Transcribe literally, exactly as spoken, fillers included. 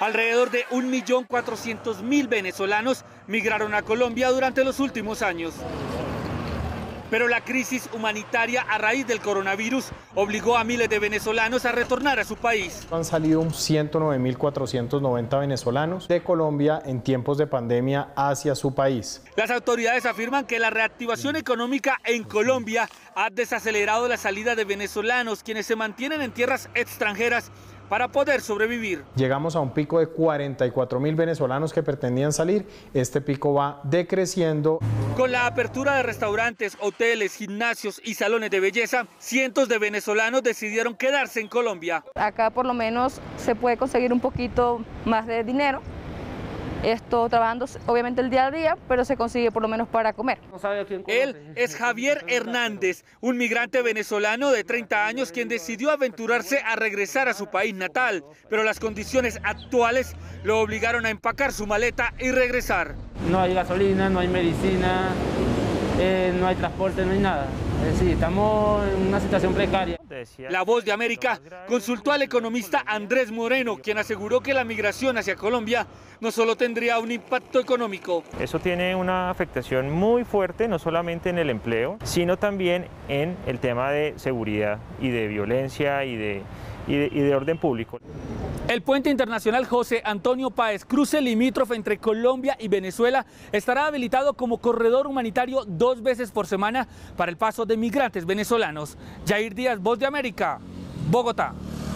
Alrededor de un millón cuatrocientos mil venezolanos migraron a Colombia durante los últimos años. Pero la crisis humanitaria a raíz del coronavirus obligó a miles de venezolanos a retornar a su país. Han salido ciento nueve mil cuatrocientos noventa venezolanos de Colombia en tiempos de pandemia hacia su país. Las autoridades afirman que la reactivación económica en Colombia ha desacelerado la salida de venezolanos, quienes se mantienen en tierras extranjeras para poder sobrevivir. Llegamos a un pico de cuarenta y cuatro mil venezolanos que pretendían salir. Este pico va decreciendo. Con la apertura de restaurantes, hoteles, gimnasios y salones de belleza, cientos de venezolanos decidieron quedarse en Colombia. Acá por lo menos se puede conseguir un poquito más de dinero. Esto trabajando obviamente el día a día, pero se consigue por lo menos para comer. Él es Javier Hernández, un migrante venezolano de treinta años quien decidió aventurarse a regresar a su país natal, pero las condiciones actuales lo obligaron a empacar su maleta y regresar. No hay gasolina, no hay medicina, eh, no hay transporte, no hay nada. Es decir, estamos en una situación precaria. La Voz de América consultó al economista Andrés Moreno, quien aseguró que la migración hacia Colombia no solo tendría un impacto económico. Eso tiene una afectación muy fuerte, no solamente en el empleo, sino también en el tema de seguridad y de violencia y de, y de, y de orden público. El puente internacional José Antonio Páez, cruce limítrofe entre Colombia y Venezuela, estará habilitado como corredor humanitario dos veces por semana para el paso de migrantes venezolanos. Jair Díaz, Voz de América, Bogotá.